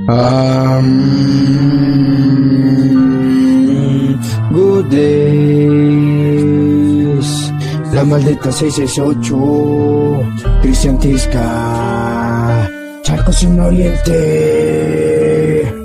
Good days. La maldita 668. Cristian Tisca. Charcos en Oriente.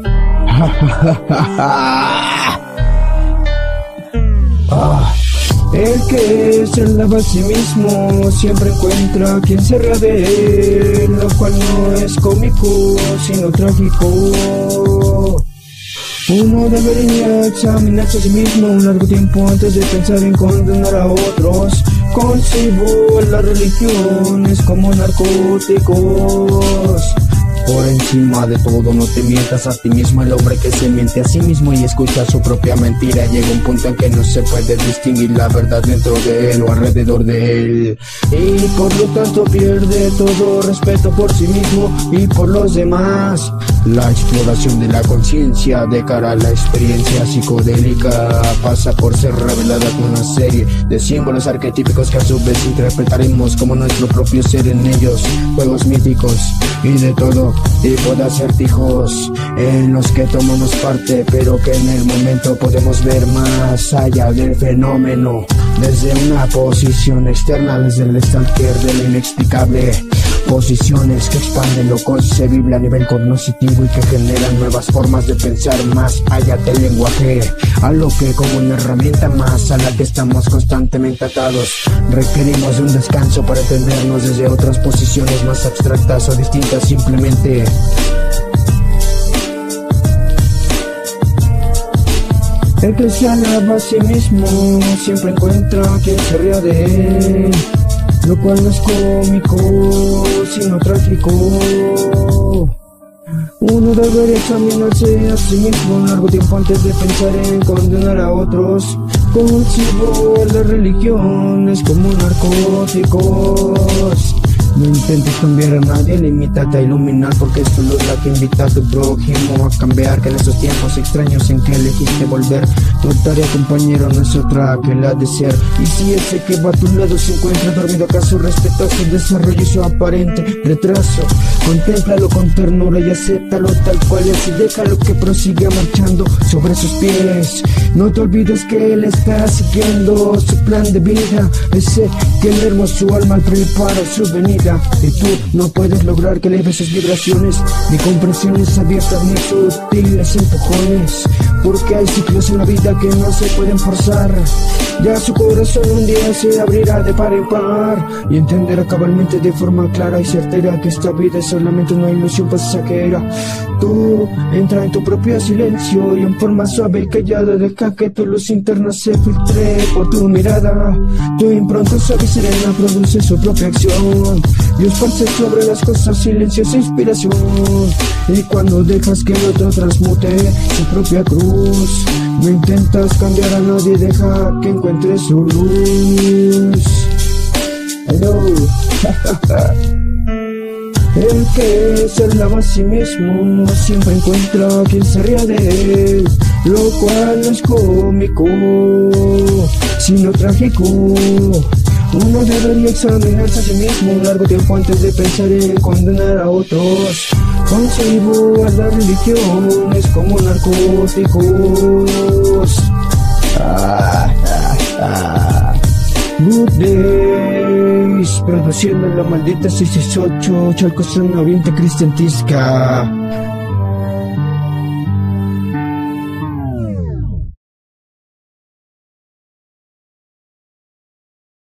El que se alaba a sí mismo siempre encuentra quien se ría de él, lo cual no es cómico, sino trágico. Uno debería examinarse a sí mismo un largo tiempo antes de pensar en condenar a otros. Concibo las religiones como narcóticos. Por encima de todo, no te mientas a ti mismo. El hombre que se miente a sí mismo y escucha su propia mentira llega a un punto en que no se puede distinguir la verdad dentro de él o alrededor de él, y por lo tanto pierde todo respeto por sí mismo y por los demás. La exploración de la conciencia de cara a la experiencia psicodélica pasa por ser revelada con una serie de símbolos arquetípicos que a su vez interpretaremos como nuestro propio ser en ellos, juegos míticos y de todo tipo de acertijos en los que tomamos parte, pero que en el momento podemos ver más allá del fenómeno desde una posición externa, desde el stalker de lo inexplicable. Posiciones que expanden lo concebible a nivel cognitivo y que generan nuevas formas de pensar más allá del lenguaje, a lo que como una herramienta más a la que estamos constantemente atados. Requerimos de un descanso para entendernos desde otras posiciones más abstractas o distintas simplemente. El que se alaba a sí mismo siempre encuentra quien se ría de él, lo cual no es cómico, sino trágico. Uno debería examinarse a sí mismo un largo tiempo antes de pensar en condenar a otros. Concibo las religiones como narcóticos. No intentes cambiar a nadie, limítate a iluminar, porque solo es la que invita a tu prójimo a cambiar, que en esos tiempos extraños en que elegiste volver, tu tarea, compañero, no es otra que la de ser. Y si ese que va a tu lado se encuentra dormido, acaso respeta su desarrollo y su aparente retraso. Contémplalo con ternura y acéptalo tal cual es y déjalo que prosiga marchando sobre sus pies. No te olvides que él está siguiendo su plan de vida, ese que enerva su alma al preparar su venida. Y tú no puedes lograr que eleves sus vibraciones, ni comprensiones abiertas ni sutiles empujones, porque hay ciclos en la vida que no se pueden forzar. Ya su corazón un día se abrirá de par en par y entenderá cabalmente de forma clara y certera que esta vida es solamente una ilusión pasajera. Tú entra en tu propio silencio y en forma suave y callada deja que tu luz interna se filtre por tu mirada. Tu impronta suave y serena produce su propia acción y esparce sobre las cosas silencios e inspiración. Y cuando dejas que el otro transmute su propia cruz, no intentas cambiar a nadie, deja que encuentre su luz. Hello. El que se alaba a sí mismo siempre encuentra quien se ría de él, lo cual no es cómico, sino trágico. Uno debería examinarse a sí mismo un largo tiempo antes de pensar en condenar a otros. Concibo a las religiones como narcóticos. Good days, produciendo la maldita 668, Charcos en Oriente, Cristian Tisca.